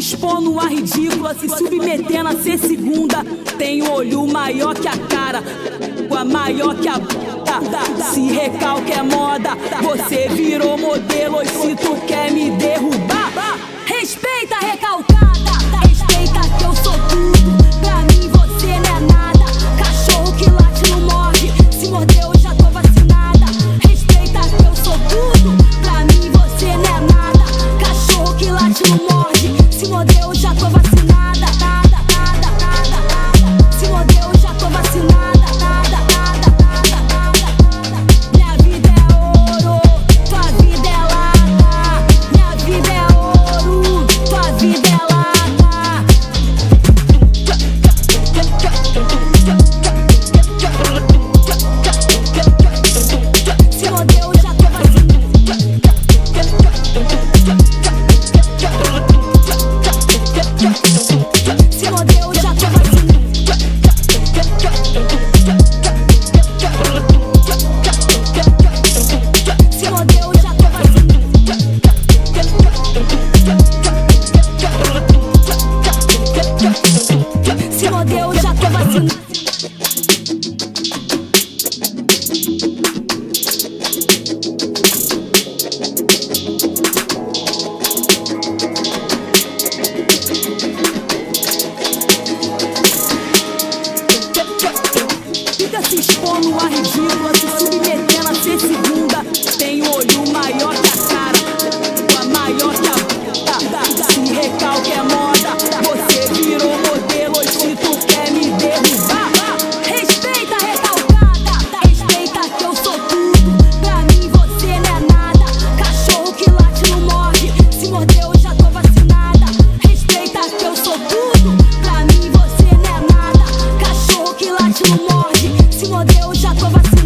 expondo a ridícula, se submetendo a ser segunda. Tem olho maior que a cara, maior que a se recalque é moda, você virou modelo. E se tu quer me derrubar, respeita a recalcada, respeita que eu sou tudo. Pra mim você não é nada, cachorro que late não morre, se mordeu eu já tô vacinada. Respeita que eu sou tudo, pra mim você não é nada, cachorro que late não morre, se mordeu eu já tô vacinada. Nada, nada, nada, nada, se mordeu eu já tô vacinada. Se expondo a ridícula, se submetendo a ser segunda. Tem olho maior que a cara, maior que a se recalque é moda, você virou modelo. E se tu quer me derrubar, respeita a recalcada, respeita que eu sou tudo. Pra mim você não é nada, cachorro que late não morre, se mordeu eu já tô vacinada. Respeita que eu sou tudo, pra mim você não é nada, cachorro que late não morre, se mordeu eu já tô vacinada.